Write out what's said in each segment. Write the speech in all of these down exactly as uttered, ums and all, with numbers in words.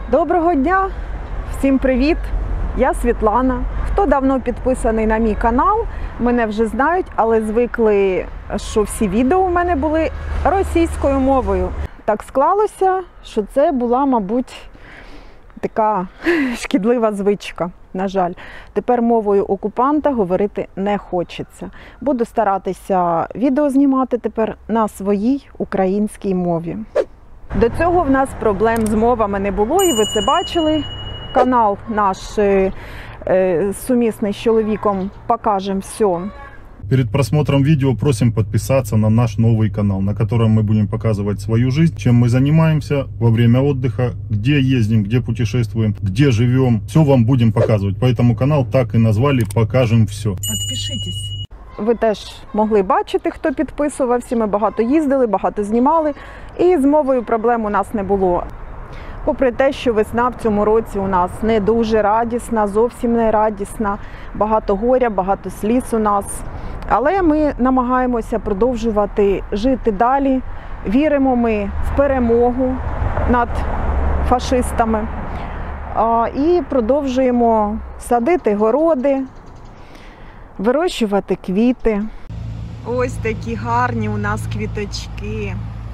Доброго дня! Всім привіт! Я Світлана. Хто давно підписаний на мій канал, мене вже знають, але звикли, що всі відео у мене були російською мовою. Так склалося, що це була, мабуть, така шкідлива звичка, на жаль. Тепер мовою окупанта говорити не хочеться. Буду старатися відео знімати тепер на своїй українській мові. До цього в нас проблем з мовами не було, і ви це бачили. Канал наш е, е, сумісний з чоловіком «Покажем все». Перед просмотром видео просим подписаться на наш новый канал, на котором мы будем показывать свою жизнь, чем мы занимаемся во время отдыха, где ездим, где путешествуем, где живем. Все вам будем показывать. Поэтому канал так и назвали «Покажем все». Подпишитесь. Ви теж могли бачити, хто підписувався. Ми багато їздили, багато знімали. І з мовою проблем у нас не було. Попри те, що весна в цьому році у нас не дуже радісна, зовсім не радісна. Багато горя, багато сліз у нас. Але ми намагаємося продовжувати жити далі. Віримо ми в перемогу над фашистами. І продовжуємо садити городи, вирощувати квіти. Ось такі гарні у нас квіточки.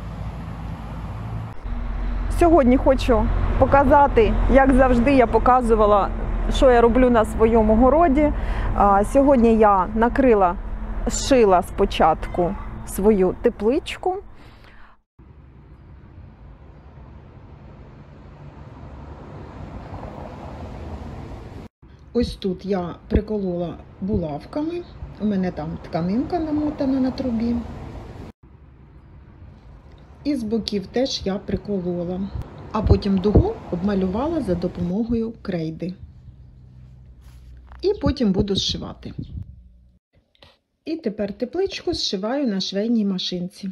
Сьогодні хочу показати, як завжди я показувала, що я роблю на своєму городі. Сьогодні я накрила, зшила спочатку свою тепличку. Ось тут я приколола булавками. У мене там тканинка намотана на трубі. І з боків теж я приколола. А потім дугу обмалювала за допомогою крейди. І потім буду зшивати. І тепер тепличку зшиваю на швейній машинці.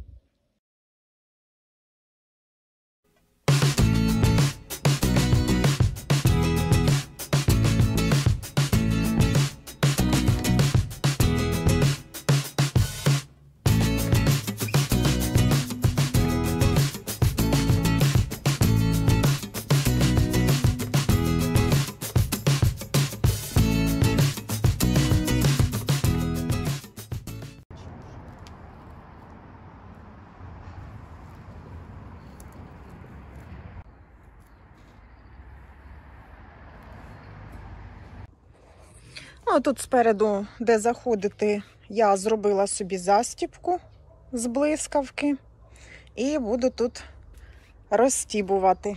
Ну, тут спереду, де заходити, я зробила собі застібку з блискавки і буду тут розстібувати.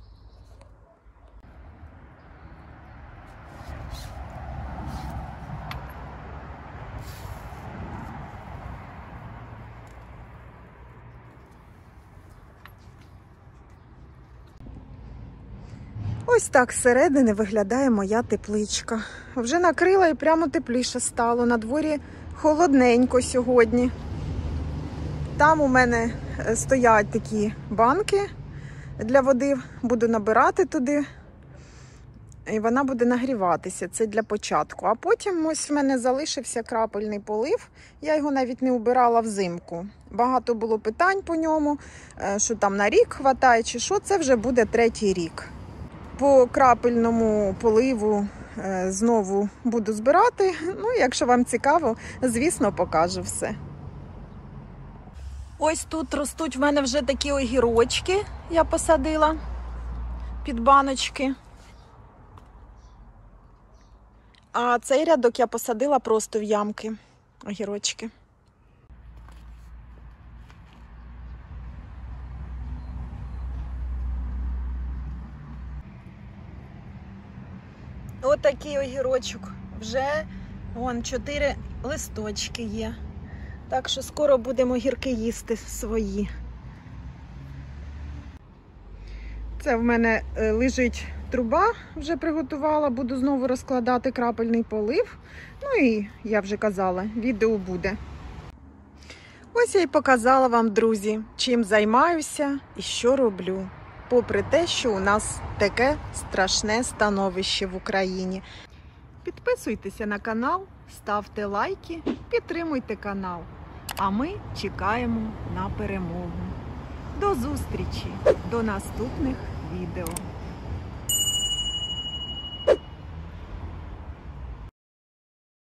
Ось так зсередини виглядає моя тепличка. Вже накрила і прямо тепліше стало. На дворі холодненько сьогодні. Там у мене стоять такі банки для води. Буду набирати туди. І вона буде нагріватися. Це для початку. А потім ось в мене залишився крапельний полив. Я його навіть не убирала взимку. Багато було питань по ньому, що там на рік хватає чи що. Це вже буде третій рік. По крапельному поливу е, знову буду збирати. Ну, якщо вам цікаво, звісно, покажу все. Ось тут ростуть в мене вже такі огірочки, я посадила під баночки. А цей рядок я посадила просто в ямки, огірочки. Ось такий огірочок. Вже вон чотири листочки є. Так що скоро будемо огірки їсти свої. Це в мене лежить труба, вже приготувала. Буду знову розкладати крапельний полив. Ну і, я вже казала, відео буде. Ось я й показала вам, друзі, чим займаюся і що роблю. Попри те, що у нас таке страшне становище в Україні. Підписуйтеся на канал, ставте лайки, підтримуйте канал. А ми чекаємо на перемогу. До зустрічі, до наступних відео.